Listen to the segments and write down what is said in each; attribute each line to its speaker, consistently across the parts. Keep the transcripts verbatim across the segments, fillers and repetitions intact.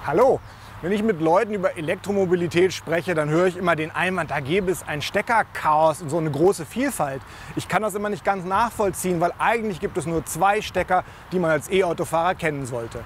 Speaker 1: Hallo! Wenn ich mit Leuten über Elektromobilität spreche, dann höre ich immer den Einwand, da gäbe es ein Steckerchaos und so eine große Vielfalt. Ich kann das immer nicht ganz nachvollziehen, weil eigentlich gibt es nur zwei Stecker, die man als E-Autofahrer kennen sollte.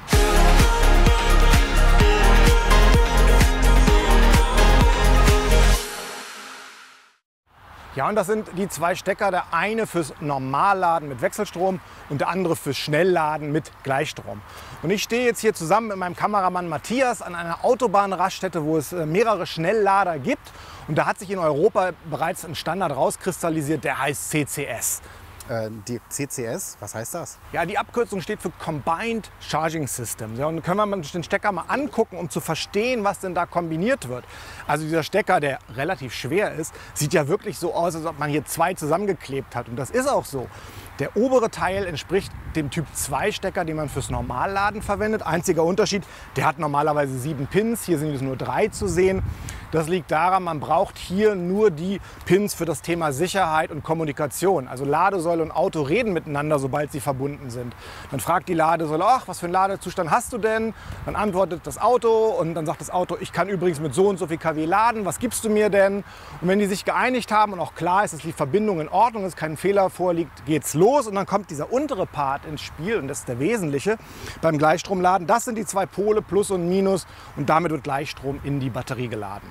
Speaker 1: Ja, und das sind die zwei Stecker, der eine fürs Normalladen mit Wechselstrom und der andere fürs Schnellladen mit Gleichstrom. Und ich stehe jetzt hier zusammen mit meinem Kameramann Matthias an einer Autobahnraststätte, wo es mehrere Schnelllader gibt. Und da hat sich in Europa bereits ein Standard rauskristallisiert, der heißt C C S.
Speaker 2: Die C C S, was heißt das?
Speaker 1: Ja, die Abkürzung steht für Combined Charging System. Ja, und können wir uns den Stecker mal angucken, um zu verstehen, was denn da kombiniert wird. Also dieser Stecker, der relativ schwer ist, sieht ja wirklich so aus, als ob man hier zwei zusammengeklebt hat. Und das ist auch so. Der obere Teil entspricht dem Typ zwei Stecker, den man fürs Normalladen verwendet. Einziger Unterschied, der hat normalerweise sieben Pins, hier sind es nur drei zu sehen. Das liegt daran, man braucht hier nur die Pins für das Thema Sicherheit und Kommunikation. Also Ladesäule und Auto reden miteinander, sobald sie verbunden sind. Dann fragt die Ladesäule, ach, was für einen Ladezustand hast du denn? Dann antwortet das Auto und dann sagt das Auto, ich kann übrigens mit so und so viel kW laden, was gibst du mir denn? Und wenn die sich geeinigt haben und auch klar ist, dass die Verbindung in Ordnung ist, kein Fehler vorliegt, geht's los. Und dann kommt dieser untere Part ins Spiel und das ist der wesentliche beim Gleichstromladen. Das sind die zwei Pole, Plus und Minus, und damit wird Gleichstrom in die Batterie geladen.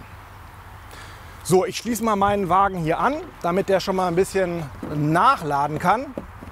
Speaker 1: So, ich schließe mal meinen Wagen hier an, damit der schon mal ein bisschen nachladen kann.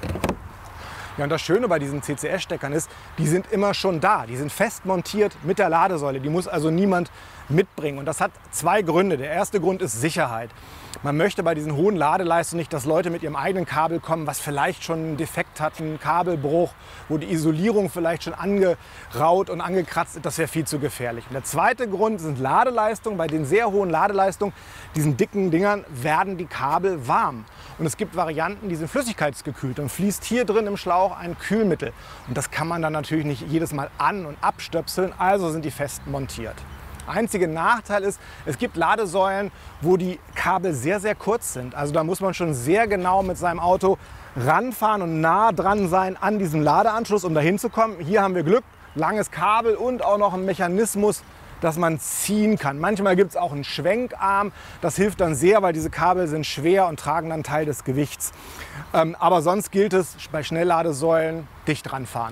Speaker 1: Ja, und das Schöne bei diesen C C S-Steckern ist, die sind immer schon da. Die sind fest montiert mit der Ladesäule. Die muss also niemand mitbringen. Und das hat zwei Gründe. Der erste Grund ist Sicherheit. Man möchte bei diesen hohen Ladeleistungen nicht, dass Leute mit ihrem eigenen Kabel kommen, was vielleicht schon einen Defekt hat, einen Kabelbruch, wo die Isolierung vielleicht schon angeraut und angekratzt ist. Das wäre viel zu gefährlich. Und der zweite Grund sind Ladeleistungen. Bei den sehr hohen Ladeleistungen, diesen dicken Dingern, werden die Kabel warm. Und es gibt Varianten, die sind flüssigkeitsgekühlt. Dann fließt hier drin im Schlauch ein Kühlmittel. Und das kann man dann natürlich nicht jedes Mal an- und abstöpseln, also sind die fest montiert. Einziger Nachteil ist, es gibt Ladesäulen, wo die Kabel sehr, sehr kurz sind. Also da muss man schon sehr genau mit seinem Auto ranfahren und nah dran sein an diesem Ladeanschluss, um da hinzukommen. Hier haben wir Glück, langes Kabel und auch noch einen Mechanismus, dass man ziehen kann. Manchmal gibt es auch einen Schwenkarm. Das hilft dann sehr, weil diese Kabel sind schwer und tragen dann Teil des Gewichts. Ähm, aber sonst gilt es bei Schnellladesäulen, dicht ranfahren.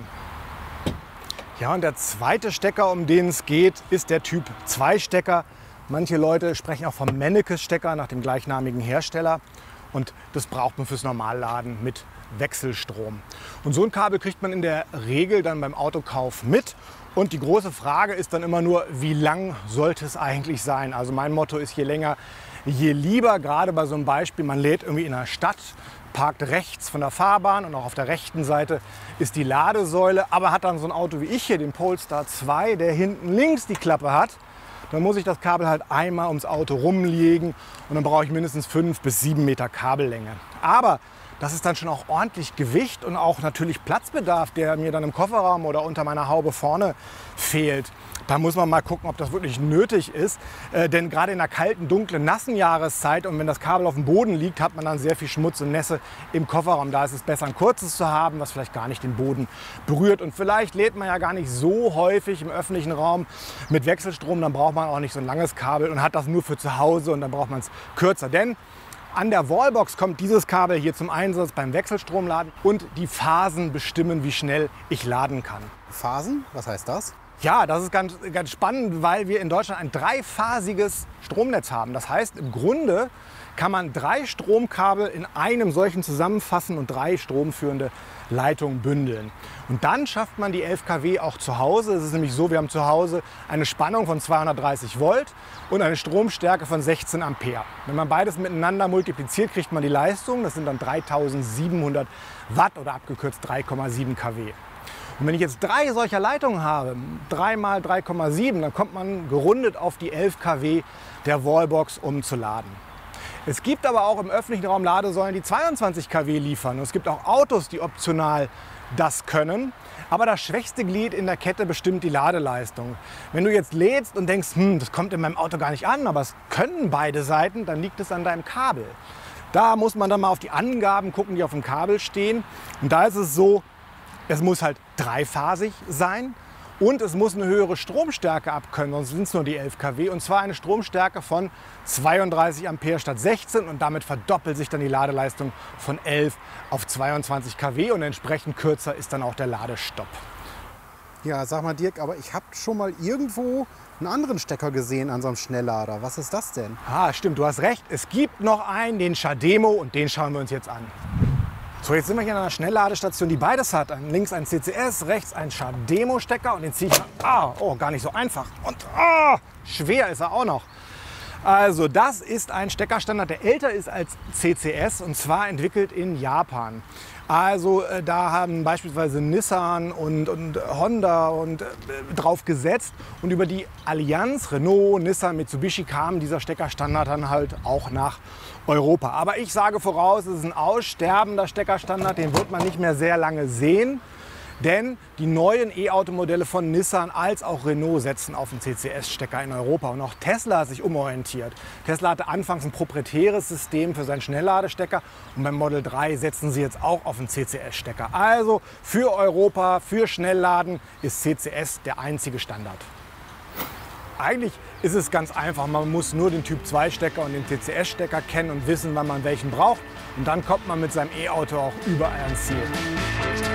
Speaker 1: Ja, und der zweite Stecker, um den es geht, ist der Typ zwei Stecker. Manche Leute sprechen auch vom Mennekes-Stecker nach dem gleichnamigen Hersteller. Und das braucht man fürs Normalladen mit Wechselstrom. Und so ein Kabel kriegt man in der Regel dann beim Autokauf mit. Und die große Frage ist dann immer nur, wie lang sollte es eigentlich sein? Also mein Motto ist, je länger, je lieber. Gerade bei so einem Beispiel, man lädt irgendwie in einer Stadt, parkt rechts von der Fahrbahn und auch auf der rechten Seite ist die Ladesäule, aber hat dann so ein Auto wie ich hier, den Polestar zwei, der hinten links die Klappe hat, dann muss ich das Kabel halt einmal ums Auto rumlegen und dann brauche ich mindestens fünf bis sieben Meter Kabellänge. Aber das ist dann schon auch ordentlich Gewicht und auch natürlich Platzbedarf, der mir dann im Kofferraum oder unter meiner Haube vorne fehlt. Da muss man mal gucken, ob das wirklich nötig ist. Äh, denn gerade in der kalten, dunklen, nassen Jahreszeit und wenn das Kabel auf dem Boden liegt, hat man dann sehr viel Schmutz und Nässe im Kofferraum. Da ist es besser, ein kurzes zu haben, was vielleicht gar nicht den Boden berührt. Und vielleicht lädt man ja gar nicht so häufig im öffentlichen Raum mit Wechselstrom. Dann braucht man auch nicht so ein langes Kabel und hat das nur für zu Hause und dann braucht man es kürzer. Denn an der Wallbox kommt dieses Kabel hier zum Einsatz beim Wechselstromladen und die Phasen bestimmen, wie schnell ich laden kann.
Speaker 2: Phasen? Was heißt das?
Speaker 1: Ja, das ist ganz, ganz spannend, weil wir in Deutschland ein dreiphasiges Stromnetz haben. Das heißt, im Grunde kann man drei Stromkabel in einem solchen zusammenfassen und drei stromführende Leitungen bündeln. Und dann schafft man die elf Kilowatt auch zu Hause. Es ist nämlich so, wir haben zu Hause eine Spannung von zweihundertdreißig Volt und eine Stromstärke von sechzehn Ampere. Wenn man beides miteinander multipliziert, kriegt man die Leistung. Das sind dann dreitausendsiebenhundert Watt oder abgekürzt drei Komma sieben Kilowatt. Und wenn ich jetzt drei solcher Leitungen habe, drei mal drei Komma sieben, dann kommt man gerundet auf die elf Kilowatt der Wallbox, um zu laden. Es gibt aber auch im öffentlichen Raum Ladesäulen, die zweiundzwanzig Kilowatt liefern. Und es gibt auch Autos, die optional das können. Aber das schwächste Glied in der Kette bestimmt die Ladeleistung. Wenn du jetzt lädst und denkst, hm, das kommt in meinem Auto gar nicht an, aber es können beide Seiten, dann liegt es an deinem Kabel. Da muss man dann mal auf die Angaben gucken, die auf dem Kabel stehen. Und da ist es so, es muss halt dreiphasig sein Und es muss eine höhere Stromstärke abkönnen, sonst sind es nur die elf Kilowatt. Und zwar eine Stromstärke von zweiunddreißig Ampere statt sechzehn. Und damit verdoppelt sich dann die Ladeleistung von elf auf zweiundzwanzig Kilowatt. Und entsprechend kürzer ist dann auch der Ladestopp.
Speaker 2: Ja, sag mal Dirk, aber ich habe schon mal irgendwo einen anderen Stecker gesehen an so einem Schnelllader. Was ist das denn?
Speaker 1: Ah, stimmt, du hast recht. Es gibt noch einen, den Chademo, und den schauen wir uns jetzt an. So, jetzt sind wir hier an einer Schnellladestation, die beides hat. Links ein C C S, rechts ein Chademo-Stecker, und den ziehe ich mal. Ah, oh, gar nicht so einfach. Und ah, schwer ist er auch noch. Also das ist ein Steckerstandard, der älter ist als C C S, und zwar entwickelt in Japan. Also äh, da haben beispielsweise Nissan und, und Honda und, äh, drauf gesetzt, und über die Allianz Renault, Nissan, Mitsubishi kam dieser Steckerstandard dann halt auch nach Europa. Aber ich sage voraus, es ist ein aussterbender Steckerstandard, den wird man nicht mehr sehr lange sehen. Denn die neuen E-Auto-Modelle von Nissan als auch Renault setzen auf den C C S-Stecker in Europa. Und auch Tesla hat sich umorientiert. Tesla hatte anfangs ein proprietäres System für seinen Schnellladestecker. Und beim Model drei setzen sie jetzt auch auf den C C S-Stecker. Also für Europa, für Schnellladen ist C C S der einzige Standard. Eigentlich ist es ganz einfach. Man muss nur den Typ zwei Stecker und den C C S-Stecker kennen und wissen, wann man welchen braucht. Und dann kommt man mit seinem E-Auto auch überall ans Ziel.